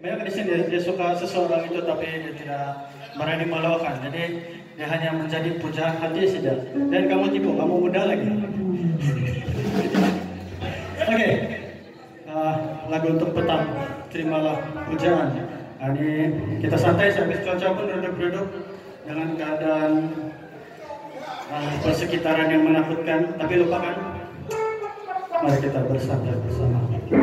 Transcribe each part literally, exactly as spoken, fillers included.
banyak di sini dia, dia suka seseorang itu tapi dia tidak berani melawan. Jadi dia hanya menjadi pujaan hati saja. Dan kamu tipu, kamu muda lagi. Oke, okay. uh, lagu untuk petang. Terimalah pujaan. Nah, ini kita santai sambil cuaca pun duduk-duduk dengan keadaan uh, persekitaran yang menakutkan. Tapi lupakan. Mari kita bersantai bersama.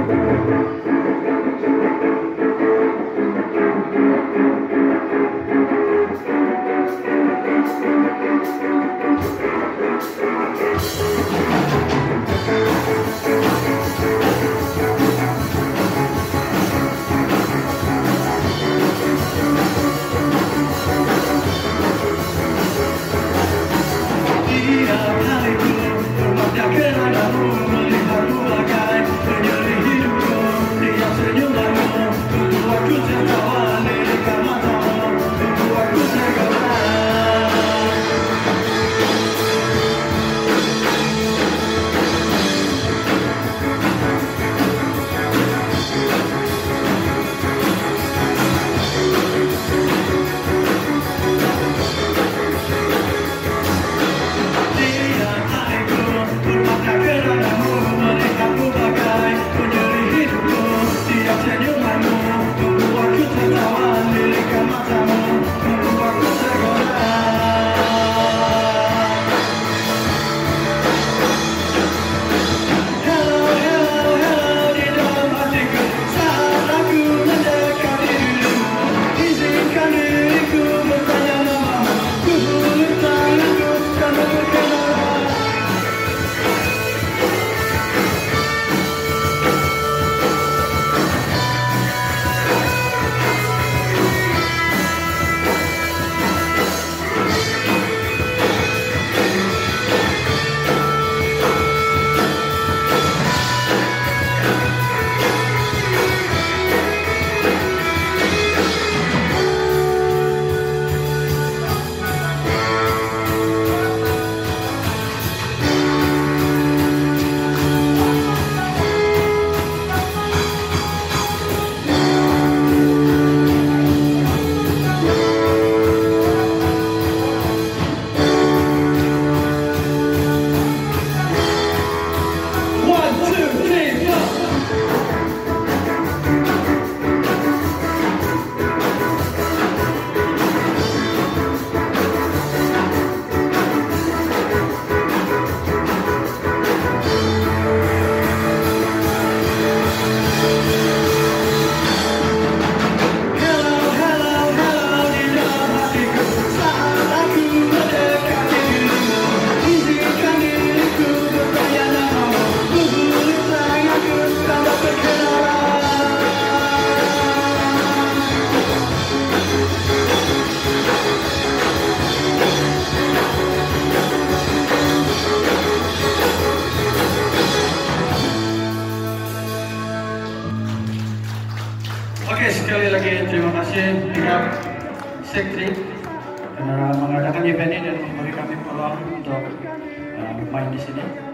Oke, sekali lagi terima kasih pihak Sektri karena mengadakan event ini dan memberi kami peluang untuk uh, main di sini.